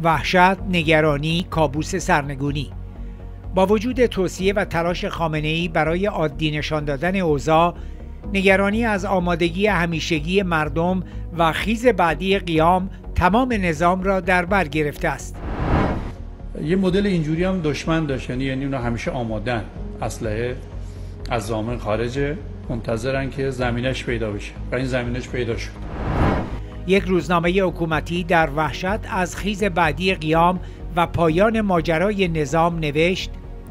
وحشت، نگرانی، کابوس سرنگونی. با وجود توصیه و تلاش خامنه‌ای برای عادی نشان دادن اوضاع، نگرانی از آمادگی همیشگی مردم و خیز بعدی قیام تمام نظام را در بر گرفته است. یه مدل اینجوری هم دشمن داشت، یعنی اونا همیشه آمادن، اسلحه از ضامن خارجه، منتظرن که زمینش پیدا بشه و این زمینش پیدا شد. یک روزنامه حکومتی در وحشت از خیز بعدی قیام و پایان ماجرای نظام نوشت: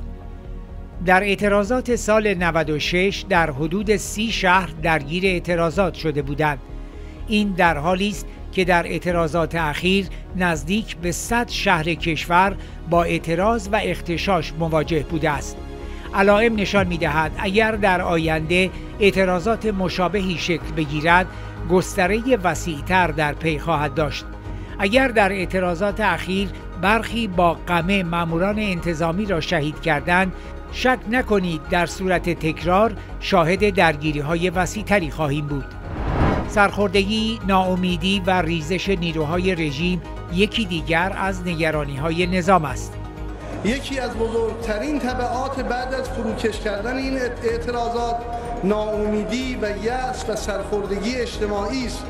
در اعتراضات سال 96 در حدود 30 شهر درگیر اعتراضات شده بودند. این در حالی است که در اعتراضات اخیر نزدیک به 100 شهر کشور با اعتراض و اغتشاش مواجه بوده است. علائم نشان می‌دهد اگر در آینده اعتراضات مشابهی شکل بگیرد، گستره وسیع‌تر در پی خواهد داشت. اگر در اعتراضات اخیر برخی با قمع ماموران انتظامی را شهید کردند، شک نکنید در صورت تکرار شاهد درگیری‌های وسیع‌تری خواهیم بود. سرخوردگی، ناامیدی و ریزش نیروهای رژیم یکی دیگر از نگرانی‌های نظام است. یکی از بزرگترین تبعات بعد از فروکش کردن این اعتراضات ناامیدی و یأس و سرخوردگی اجتماعی است.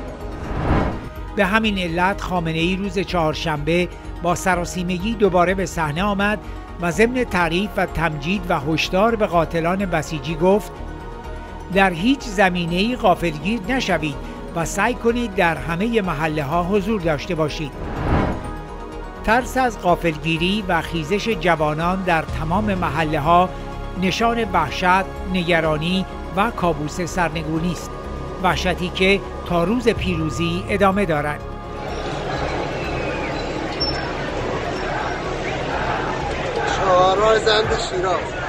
به همین علت خامنه‌ای روز چهارشنبه با سراسیمگی دوباره به صحنه آمد و ضمن تعریف و تمجید و هشدار به قاتلان بسیجی گفت: در هیچ زمینه‌ای غافلگیر نشوید و سعی کنید در همه محله‌ها حضور داشته باشید. ترس از غافلگیری و خیزش جوانان در تمام محله‌ها نشان وحشت، نگرانی و کابوس سرنگونی است. وحشتی که تا روز پیروزی ادامه دارد. شاهراه زند شیراز.